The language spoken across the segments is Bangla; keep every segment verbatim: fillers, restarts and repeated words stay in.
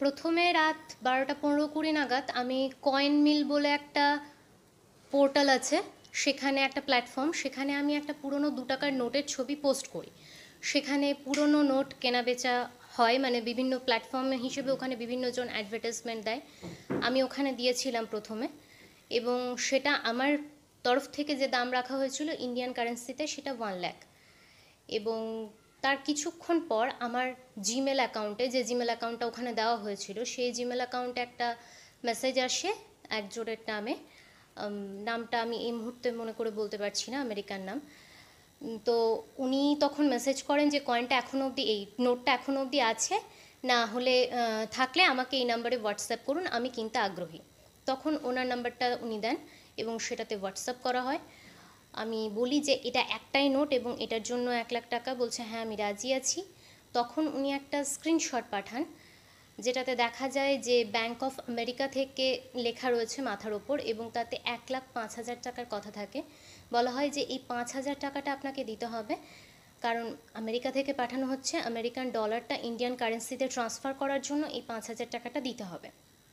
প্রথমে রাত বারোটা পনেরো কুড়ি নাগাদ আমি কয়েন মিল বলে একটা পোর্টাল আছে, সেখানে একটা প্ল্যাটফর্ম, সেখানে আমি একটা পুরনো দু টাকার নোটের ছবি পোস্ট করি। সেখানে পুরনো নোট কেনা বেচা হয়, মানে বিভিন্ন প্ল্যাটফর্ম হিসেবে ওখানে বিভিন্নজন অ্যাডভার্টাইজমেন্ট দেয়। আমি ওখানে দিয়েছিলাম প্রথমে, এবং সেটা আমার তরফ থেকে যে দাম রাখা হয়েছিল ইন্ডিয়ান কারেন্সিতে সেটা ওয়ান লাখ। এবং তার কিছুক্ষণ পর আমার জিমেল অ্যাকাউন্টে, যে জিমেল অ্যাকাউন্টটা ওখানে দেওয়া হয়েছিল, সেই জিমেল অ্যাকাউন্টে একটা মেসেজ আসে একজনের নামে। নামটা আমি এই মুহূর্তে মনে করে বলতে পারছি না, আমেরিকান নাম। তো উনি তখন মেসেজ করেন যে কয়েনটা এখনও অবধি, এই নোটটা এখনও অবধি আছে, না হলে থাকলে আমাকে এই নাম্বারে হোয়াটসঅ্যাপ করুন, আমি কিনতে আগ্রহী। তখন ওনার নাম্বারটা উনি দেন এবং সেটাতে হোয়াটসঅ্যাপ করা হয়। আমি বলি যে এটা একটাই নোট এবং এটার জন্য এক লাখ টাকা। বলছে হ্যাঁ আমি রাজি আছি। তখন উনি একটা স্ক্রিনশট পাঠান, যেটাতে দেখা যায় যে ব্যাঙ্ক অফ আমেরিকা থেকে লেখা রয়েছে মাথার ওপর, এবং তাতে এক লাখ পাঁচ হাজার টাকার কথা থাকে। বলা হয় যে এই পাঁচ হাজার টাকাটা আপনাকে দিতে হবে, কারণ আমেরিকা থেকে পাঠানো হচ্ছে, আমেরিকান ডলারটা ইন্ডিয়ান কারেন্সিতে ট্রান্সফার করার জন্য এই পাঁচ হাজার টাকাটা দিতে হবে।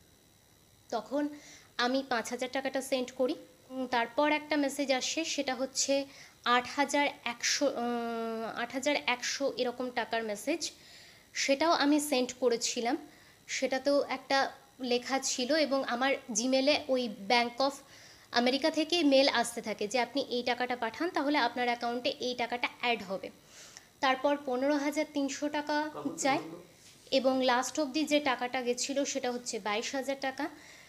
তখন আমি পাঁচ হাজার টাকাটা সেন্ড করি। তারপর একটা মেসেজ আসে, সেটা হচ্ছে আট হাজার একশো আট হাজার একশো এরকম টাকার মেসেজ। সেটাও আমি সেন্ড করেছিলাম। সেটাতেও একটা লেখা ছিল, এবং আমার জিমেলে ওই ব্যাঙ্ক অফ আমেরিকা থেকে মেল আসতে থাকে যে আপনি এই টাকাটা পাঠান, তাহলে আপনার অ্যাকাউন্টে এই টাকাটা অ্যাড হবে। তারপর পনেরো হাজার তিনশো টাকা চাই, এবং লাস্ট অবধি যে টাকাটা গেছিলো সেটা হচ্ছে বাইশ হাজার টাকা।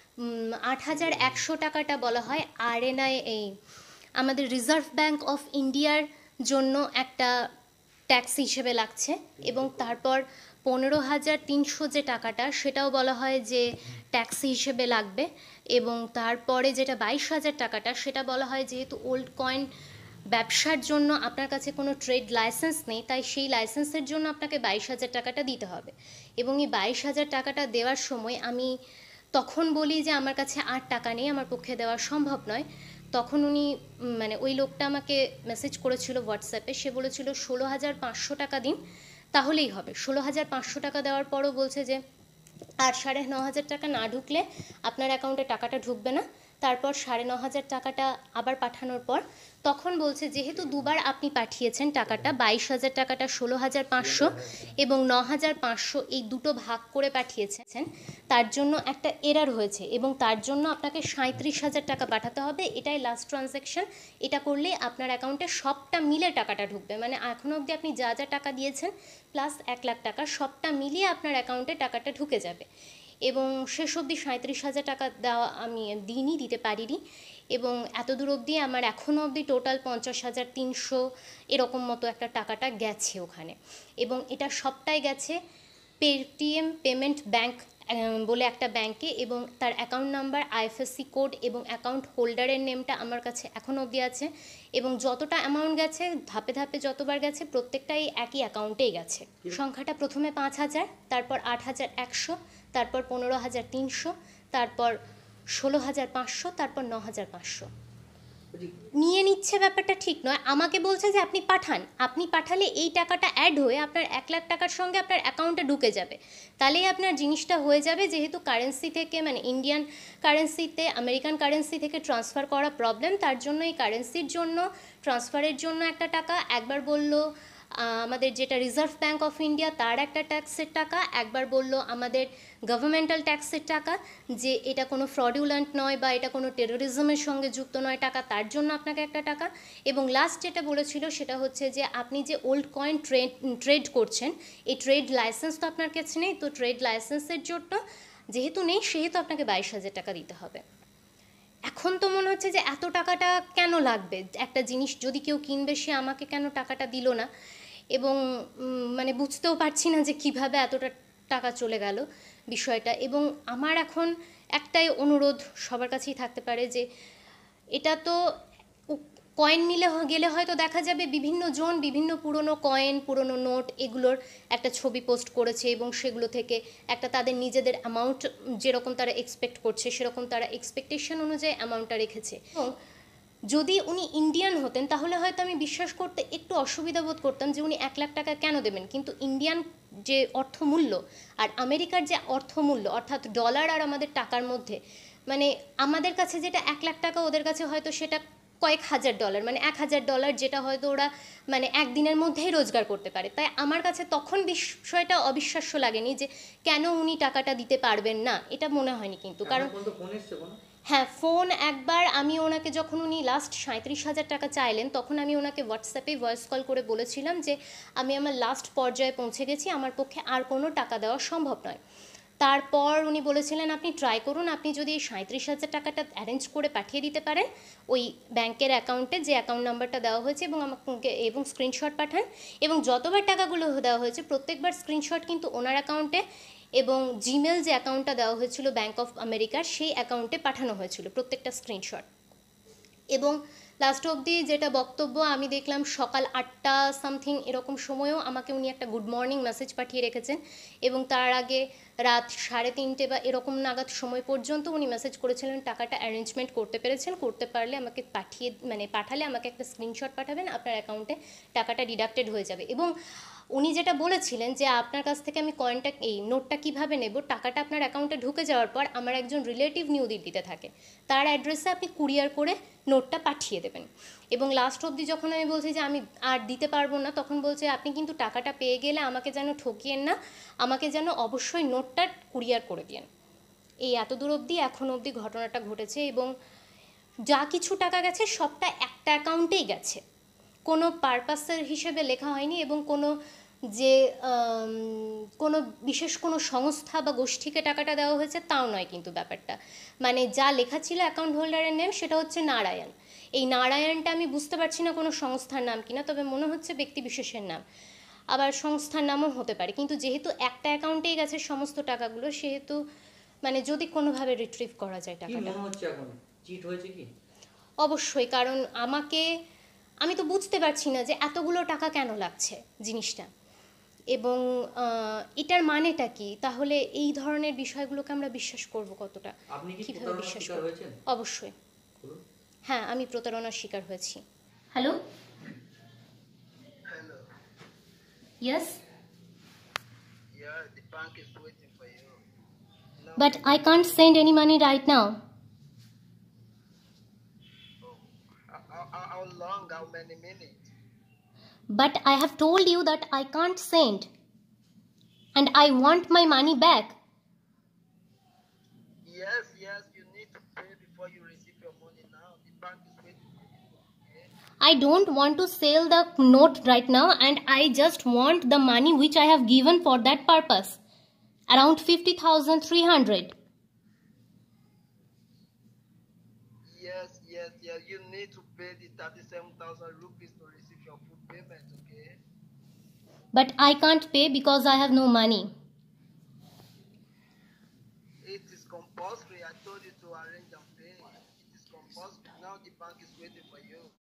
আট হাজার একশো টাকাটা বলা হয় আরএনআই, এই আমাদের রিজার্ভ ব্যাঙ্ক অফ ইন্ডিয়ার জন্য একটা ট্যাক্স হিসেবে লাগছে। এবং তারপর পনেরো হাজার তিনশো যে টাকাটা, সেটাও বলা হয় যে ট্যাক্স হিসেবে লাগবে। এবং তারপরে যেটা বাইশ হাজার টাকাটা, সেটা বলা হয় যেহেতু ওল্ড কয়েন ব্যবসার জন্য আপনার কাছে কোনো ট্রেড লাইসেন্স নেই, তাই সেই লাইসেন্সের জন্য আপনাকে বাইশ হাজার টাকাটা দিতে হবে। এবং এই বাইশ হাজার টাকাটা দেওয়ার সময় আমি তখন বলি যে আমার কাছে আর টাকা নেই, আমার পক্ষে দেওয়া সম্ভব নয়। তখন উনি, মানে ওই লোকটা আমাকে মেসেজ করেছিল হোয়াটসঅ্যাপে, সে বলেছিল ষোলো হাজার পাঁচশো টাকা দিন তাহলেই হবে। ষোলো হাজার পাঁচশো টাকা দেওয়ার পরও বলছে যে আর সাড়ে ন হাজার টাকা না ঢুকলে আপনার অ্যাকাউন্টে টাকাটা ঢুকবে না। তারপর সাড়ে ন হাজার টাকাটা আবার পাঠানোর পর তখন বলছে যেহেতু দুবার আপনি পাঠিয়েছেন টাকাটা, বাইশ হাজার টাকাটা ষোলো হাজার পাঁচশো এবং ন হাজার পাঁচশো এই দুটো ভাগ করে পাঠিয়েছেন, তার জন্য একটা এরার হয়েছে, এবং তার জন্য আপনাকে সাঁত্রিশ হাজার টাকা পাঠাতে হবে। এটাই লাস্ট ট্রানজ্যাকশন। এটা করলে আপনার অ্যাকাউন্টে সবটা মিলে টাকাটা ঢুকবে, মানে এখনও অবধি আপনি যা যা টাকা দিয়েছেন প্লাস এক লাখ টাকা সবটা মিলিয়ে আপনার অ্যাকাউন্টে টাকাটা ঢুকে যাবে। এবং শেষ অবধি সাঁত্রিশ হাজার টাকা দেওয়া আমি দিইনি, দিতে পারিনি। এবং এত দূর অবধি আমার এখনও অবধি টোটাল পঞ্চাশ হাজার তিনশো এরকম মতো একটা টাকাটা গেছে ওখানে। এবং এটা সবটাই গেছে পেটিএম পেমেন্ট ব্যাঙ্ক বলে একটা ব্যাঙ্কে, এবং তার অ্যাকাউন্ট নাম্বার, আইএফএসসি কোড এবং অ্যাকাউন্ট হোল্ডারের নেমটা আমার কাছে এখনও অবধি আছে। এবং যতটা অ্যামাউন্ট গেছে, ধাপে ধাপে যতবার গেছে, প্রত্যেকটাই একই অ্যাকাউন্টেই গেছে। সংখ্যাটা প্রথমে পাঁচ হাজার, তারপর আট হাজার একশো, তারপর পনেরো হাজার তিনশো, তারপর ষোলো হাজার পাঁচশো, তারপর ন হাজার পাঁচশো। নিয়ে নিচ্ছে ব্যাপারটা ঠিক নয়, আমাকে বলছে যে আপনি পাঠান, আপনি পাঠালে এই টাকাটা অ্যাড হয়ে আপনার এক লাখ টাকার সঙ্গে আপনার অ্যাকাউন্টে ঢুকে যাবে, তাহলেই আপনার জিনিসটা হয়ে যাবে। যেহেতু কারেন্সি থেকে, মানে ইন্ডিয়ান কারেন্সিতে আমেরিকান কারেন্সি থেকে ট্রান্সফার করা প্রবলেম, তার জন্য এই কারেন্সির জন্য ট্রান্সফারের জন্য একটা টাকা, একবার বলল আমাদের যেটা রিজার্ভ ব্যাঙ্ক অফ ইন্ডিয়া তার একটা ট্যাক্সের টাকা, একবার বলল আমাদের গভর্নমেন্টাল ট্যাক্সের টাকা, যে এটা কোনো ফ্রডুলেন্ট নয় বা এটা কোনো টেরোরিজমের সঙ্গে যুক্ত নয় টাকা, তার জন্য আপনাকে একটা টাকা। এবং লাস্ট যেটা বলেছিল সেটা হচ্ছে যে আপনি যে ওল্ড কয়েন ট্রেড ট্রেড করছেন, এই ট্রেড লাইসেন্স তো আপনার কাছে নেই, তো ট্রেড লাইসেন্সের জন্য যেহেতু নেই, সেহেতু আপনাকে বাইশ হাজার টাকা দিতে হবে। এখন তো মনে হচ্ছে যে এত টাকাটা কেন লাগবে, একটা জিনিস যদি কেউ কিনবে সে আমাকে কেন টাকাটা দিল না। এবং মানে বুঝতেও পারছি না যে কিভাবে এতটা টাকা চলে গেল বিষয়টা। এবং আমার এখন একটাই অনুরোধ সবার কাছেই থাকতে পারে যে এটা তো কয়েন মিলে গেলে হয়তো দেখা যাবে বিভিন্ন জন বিভিন্ন পুরনো কয়েন, পুরনো নোট এগুলোর একটা ছবি পোস্ট করেছে, এবং সেগুলো থেকে একটা তাদের নিজেদের অ্যামাউন্ট যেরকম তারা এক্সপেক্ট করছে সেরকম তারা এক্সপেকটেশন অনুযায়ী অ্যামাউন্টটা রেখেছে। এবং যদি উনি ইন্ডিয়ান হতেন তাহলে হয়তো আমি বিশ্বাস করতে একটু অসুবিধা বোধ করতাম যে উনি এক লাখ টাকা কেন দেবেন, কিন্তু ইন্ডিয়ান যে অর্থমূল্য আর আমেরিকার যে অর্থমূল্য অর্থাৎ ডলার আর আমাদের টাকার মধ্যে, মানে আমাদের কাছে যেটা এক লাখ টাকা ওদের কাছে হয়তো সেটা কয়েক হাজার ডলার, মানে এক হাজার ডলার যেটা হয়তো ওরা মানে একদিনের মধ্যেই রোজগার করতে পারে। তাই আমার কাছে তখন বিষয়টা অবিশ্বাস্য লাগেনি যে কেন উনি টাকাটা দিতে পারবেন না, এটা মনে হয়নি কিন্তু। কারণ হ্যাঁ, ফোন একবার আমি ওনাকে, যখন উনি লাস্ট সাঁত্রিশ হাজার টাকা চাইলেন তখন আমি ওনাকে হোয়াটসঅ্যাপে ভয়েস কল করে বলেছিলাম যে আমি আমার লাস্ট পর্যায়ে পৌঁছে গেছি, আমার পক্ষে আর কোনো টাকা দেওয়া সম্ভব নয়। তারপর উনি বলেছিলেন আপনি ট্রাই করুন, আপনি যদি এই সাঁত্রিশ হাজার টাকাটা অ্যারেঞ্জ করে পাঠিয়ে দিতে পারেন ওই ব্যাংকের অ্যাকাউন্টে যে অ্যাকাউন্ট নাম্বারটা দেওয়া হয়েছে এবং আমাকে এবং স্ক্রিনশট পাঠান, এবং যতবার টাকাগুলো দেওয়া হয়েছে প্রত্যেকবার স্ক্রিনশট কিন্তু ওনার অ্যাকাউন্টে এবং জিমেল যে অ্যাকাউন্টটা দেওয়া হয়েছিল ব্যাঙ্ক অফ আমেরিকার সেই অ্যাকাউন্টে পাঠানো হয়েছিল প্রত্যেকটা স্ক্রিনশট। এবং লাস্ট অবধি যেটা বক্তব্য আমি দেখলাম সকাল আটটা সামথিং এরকম সময়েও আমাকে উনি একটা গুড মর্নিং মেসেজ পাঠিয়ে রেখেছেন, এবং তার আগে রাত সাড়ে তিনটে বা এরকম নাগাদ সময় পর্যন্ত উনি মেসেজ করেছিলেন টাকাটা অ্যারেঞ্জমেন্ট করতে পেরেছেন, করতে পারলে আমাকে পাঠিয়ে মানে পাঠালে আমাকে একটা স্ক্রিনশট পাঠাবেন, আপনার অ্যাকাউন্টে টাকাটা ডিডাক্টেড হয়ে যাবে। এবং উনি যেটা বলেছিলেন যে আপনার কাছ থেকে আমি কয়েনটা এই নোটটা কীভাবে নেব, টাকাটা আপনার অ্যাকাউন্টে ঢুকে যাওয়ার পর আমার একজন রিলেটিভ নিউ দিল্লিতে থাকে, তার অ্যাড্রেসে আপনি কুরিয়ার করে নোটটা পাঠিয়ে দেবেন। এবং লাস্ট অবধি যখন আমি বলছি যে আমি আর দিতে পারবো না, তখন বলছে আপনি কিন্তু টাকাটা পেয়ে গেলে আমাকে যেন ঠকিয়েন না, আমাকে যেন অবশ্যই নোটটা কুরিয়ার করে দিন। এই এত দূর অবধি এখন অবধি ঘটনাটা ঘটেছে, এবং যা কিছু টাকা গেছে সবটা একটা অ্যাকাউন্টেই গেছে, কোনো পারপাসের হিসেবে লেখা হয়নি, এবং কোনো যে কোনো বিশেষ কোনো সংস্থা বা গোষ্ঠীকে টাকাটা দেওয়া হয়েছে তাও নয় কিন্তু ব্যাপারটা। মানে যা লেখা ছিল অ্যাকাউন্ট হোল্ডারের নেম সেটা হচ্ছে নারায়ণ, এই নারায়ণটা আমি বুঝতে পারছি না কোনো সংস্থার নাম কিনা, তবে মনে হচ্ছে ব্যক্তি বিশেষের নাম, আবার সংস্থার নামও হতে পারে, কিন্তু যেহেতু একটা অ্যাকাউন্টেই গেছে সমস্ত টাকাগুলো সেহেতু মানে যদি কোনোভাবে রিট্রিভ করা যায় টাকাটা। অবশ্যই, কারণ আমাকে আমি তো বুঝতে পারছি না যে এতগুলো টাকা কেন লাগছে জিনিসটা, এবং এটার মানেটা কি, তাহলে এই ধরনের বিষয়গুলোকে আমরা বিশ্বাস করব কতটা, কীভাবে বিশ্বাস করব? অবশ্যই হ্যাঁ, আমি প্রতারণার শিকার হয়েছি। Hello, yes, but I can't send any money right now. How long? How many minutes? But I have told you that I can't send, and I want my money back. Yes, yes, you need to pay before you receive your money now. The bank is waiting for you. Okay? I don't want to sell the note right now, and I just want the money which I have given for that purpose, around fifty thousand three hundred. Yes, yes, yes, you need to pay the thirty-seven thousand rupees to receive your full payment, okay? But I can't pay because I have no money. It is compulsory. I told you to arrange and pay. It is compulsory. Now the bank is waiting for you.